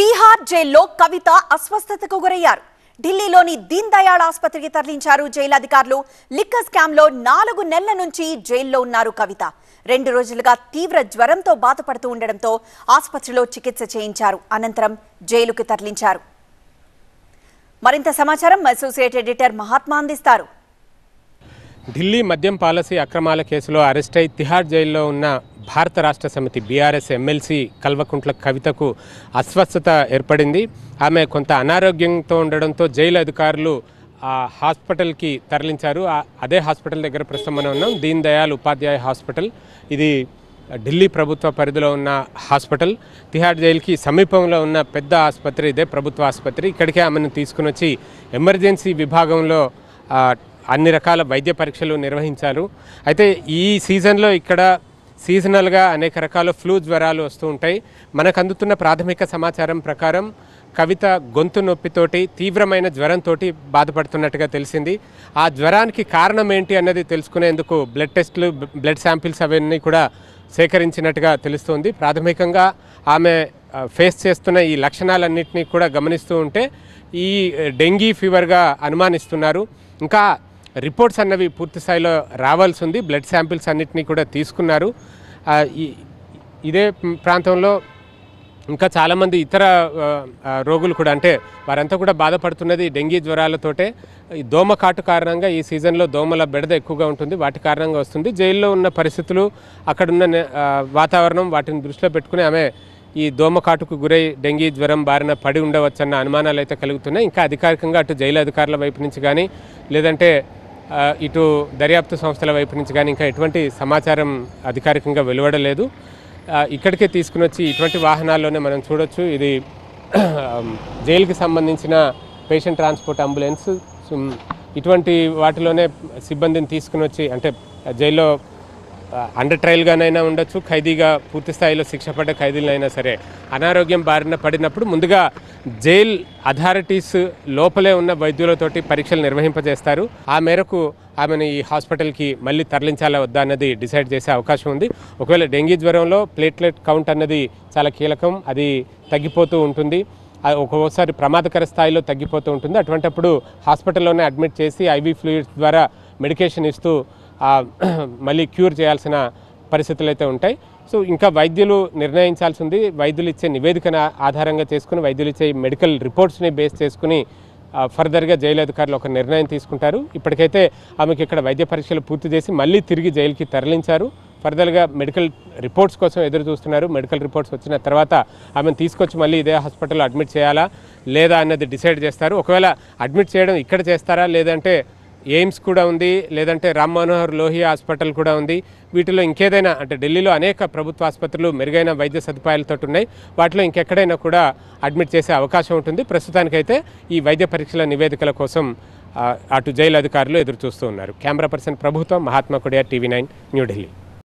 తిహార్ జైల్లో కవిత అస్వస్థతకు గురయ్యారు. ఢిల్లీలోని దీన్ దయాళ్ ఆసుపత్రికి తరలించారు జైలు అధికారులు. లిక్కర్ స్కామ్ లో 4 నెలల నుంచి జైల్లో ఉన్నారు కవిత. 2 రోజులుగా తీవ్ర జ్వరంతో బాధపడుతూ ఉండడంతో ఆసుపత్రిలో చికిత్స చేయించారు. అనంతరం జైలుకు తరలించారు. మరింత సమాచారం అసోసియేట్ ఎడిటర్ మహాత్మా అందిస్తారు. ఢిల్లీ మద్యం పాలసీ అక్రమాల కేసులో అరెస్ట్ అయి తిహార్ జైల్లో ఉన్న భారత రాష్ట్ర సమితి బీఆర్ఎస్ ఎమ్మెల్సీ కల్వకుంట్ల కవితకు అస్వస్థత ఏర్పడింది. ఆమె కొంత అనారోగ్యంతో ఉండడంతో జైలు అధికారులు ఆ హాస్పిటల్కి తరలించారు. అదే హాస్పిటల్ దగ్గర ప్రస్తుతం మనం ఉన్నాం. దీన్ దయాళ్ ఉపాధ్యాయ హాస్పిటల్. ఇది ఢిల్లీ ప్రభుత్వ పరిధిలో ఉన్న హాస్పిటల్. తిహార్ జైలుకి సమీపంలో ఉన్న పెద్ద ఆసుపత్రి ఇదే ప్రభుత్వ ఆసుపత్రి. ఇక్కడికే ఆమెను తీసుకుని వచ్చి ఎమర్జెన్సీ విభాగంలో అన్ని రకాల వైద్య పరీక్షలు నిర్వహించారు. అయితే ఈ సీజన్లో ఇక్కడ సీజనల్గా అనేక రకాల ఫ్లూ జ్వరాలు వస్తూ ఉంటాయి. మనకు అందుతున్న ప్రాథమిక సమాచారం ప్రకారం కవిత గొంతు నొప్పితోటి తీవ్రమైన జ్వరంతో బాధపడుతున్నట్టుగా తెలిసింది. ఆ జ్వరానికి కారణం ఏంటి అన్నది తెలుసుకునేందుకు బ్లడ్ టెస్టులు, బ్లడ్ శాంపిల్స్ అవన్నీ కూడా సేకరించినట్టుగా తెలుస్తుంది. ప్రాథమికంగా ఆమె ఫేస్ చేస్తున్న ఈ లక్షణాలన్నింటినీ కూడా గమనిస్తూ ఉంటే ఈ డెంగీ ఫీవర్గా అనుమానిస్తున్నారు. ఇంకా రిపోర్ట్స్ అన్నవి పూర్తి స్థాయిలో రావాల్సి ఉంది. బ్లడ్ శాంపిల్స్ అన్నింటినీ కూడా తీసుకున్నారు. ఇదే ప్రాంతంలో ఇంకా చాలామంది ఇతర రోగులు కూడా, అంటే వారంతా కూడా బాధపడుతున్నది డెంగీ జ్వరాలతోటే. ఈ దోమకాటు కారణంగా ఈ సీజన్లో దోమల బెడద ఎక్కువగా ఉంటుంది. వాటి కారణంగా వస్తుంది. జైల్లో ఉన్న పరిస్థితులు, అక్కడున్న వాతావరణం, వాటిని దృష్టిలో పెట్టుకుని ఆమె ఈ దోమకాటుకు గురై డెంగీ జ్వరం బారిన పడి ఉండవచ్చన్న అనుమానాలు అయితే కలుగుతున్నాయి. ఇంకా అధికారికంగా అటు జైలు అధికారుల వైపు నుంచి కానీ, లేదంటే ఇటు దర్యాప్తు సంస్థల వైపు నుంచి కానీ ఇంకా ఎటువంటి సమాచారం అధికారికంగా వెలువడలేదు. ఇక్కడికే తీసుకుని వచ్చి ఇటువంటి వాహనాల్లోనే మనం చూడొచ్చు. ఇది జైలుకి సంబంధించిన పేషెంట్ ట్రాన్స్పోర్ట్ అంబులెన్స్. ఇటువంటి వాటిలోనే సిబ్బందిని తీసుకుని వచ్చి, అంటే జైల్లో అండర్ ట్రయల్గానైనా ఉండొచ్చు, ఖైదీగా పూర్తి స్థాయిలో శిక్ష పడ్డ ఖైదీలైనా సరే అనారోగ్యం బారిన పడినప్పుడు ముందుగా జైల్ అథారిటీస్ లోపలే ఉన్న వైద్యులతోటి పరీక్షలు నిర్వహింపజేస్తారు. ఆ మేరకు ఆమెను ఈ హాస్పిటల్కి మళ్ళీ తరలించాలా వద్దా అన్నది డిసైడ్ చేసే అవకాశం ఉంది. ఒకవేళ డెంగీ జ్వరంలో ప్లేట్లెట్ కౌంట్ అన్నది చాలా కీలకం. అది తగ్గిపోతూ ఉంటుంది. ఒక్కోసారి ప్రమాదకర స్థాయిలో తగ్గిపోతూ ఉంటుంది. అటువంటప్పుడు హాస్పిటల్లోనే అడ్మిట్ చేసి ఐవీ ఫ్లూయిడ్స్ ద్వారా మెడికేషన్ ఇస్తూ మళ్ళీ క్యూర్ చేయాల్సిన పరిస్థితులు అయితే ఉంటాయి. సో ఇంకా వైద్యులు నిర్ణయించాల్సి ఉంది. వైద్యులు ఇచ్చే నివేదికను ఆధారంగా చేసుకుని, వైద్యులు ఇచ్చే మెడికల్ రిపోర్ట్స్ని బేస్ చేసుకుని ఫర్దర్గా జైలు అధికారులు ఒక నిర్ణయం తీసుకుంటారు. ఇప్పటికైతే ఆమెకి ఇక్కడ వైద్య పరీక్షలు పూర్తి చేసి మళ్ళీ తిరిగి జైలుకి తరలించారు. ఫర్దర్గా మెడికల్ రిపోర్ట్స్ కోసం ఎదురు చూస్తున్నారు. మెడికల్ రిపోర్ట్స్ వచ్చిన తర్వాత ఆమెను తీసుకొచ్చి మళ్ళీ ఇదే హాస్పిటల్లో అడ్మిట్ చేయాలా లేదా అన్నది డిసైడ్ చేస్తారు. ఒకవేళ అడ్మిట్ చేయడం ఇక్కడ చేస్తారా, లేదంటే ఎయిమ్స్ కూడా ఉంది, లేదంటే రామ్ మనోహర్ లోహియా హాస్పిటల్ కూడా ఉంది. వీటిలో ఇంకేదైనా, అంటే ఢిల్లీలో అనేక ప్రభుత్వ ఆసుపత్రులు మెరుగైన వైద్య సదుపాయాలతో ఉన్నాయి. వాటిలో ఇంకెక్కడైనా కూడా అడ్మిట్ చేసే అవకాశం ఉంటుంది. ప్రస్తుతానికైతే ఈ వైద్య పరీక్షల నివేదికల కోసం అటు జైలు అధికారులు ఎదురు చూస్తూ ఉన్నారు. కెమెరా పర్సన్ ప్రభుత్వం, మహాత్మా కొడియా, TV9 న్యూఢిల్లీ.